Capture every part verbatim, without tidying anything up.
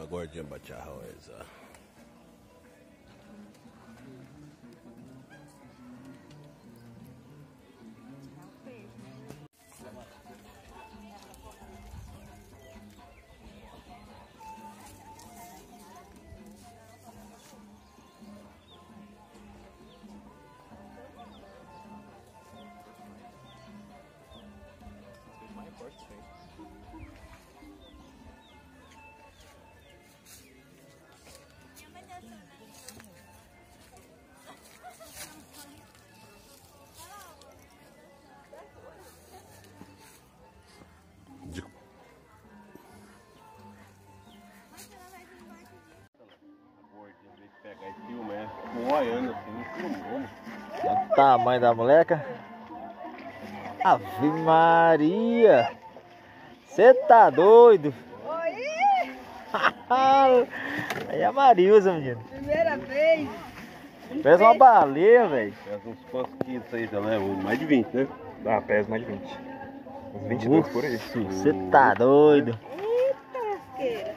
gordinha bate arroz, ó. Pegar esse filme, é moiando assim, filmando. O tamanho da moleca. Ave Maria! Você tá doido? Oi! Aí é a Marilza, menino. Primeira vez. Pesa uma baleia, velho. Pesa uns quantos quilos isso aí também? Mais de vinte, né? Ah, pesa mais de vinte. Uns vinte e dois por aí. Você tá doido? Eita, lasqueira.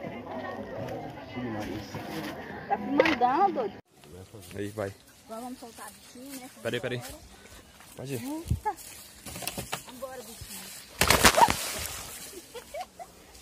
Tá filmando, doido. Aí, vai. Agora vamos soltar a bichinha, né? Peraí, peraí. Pode ir. Eita. Vambora, bichinho.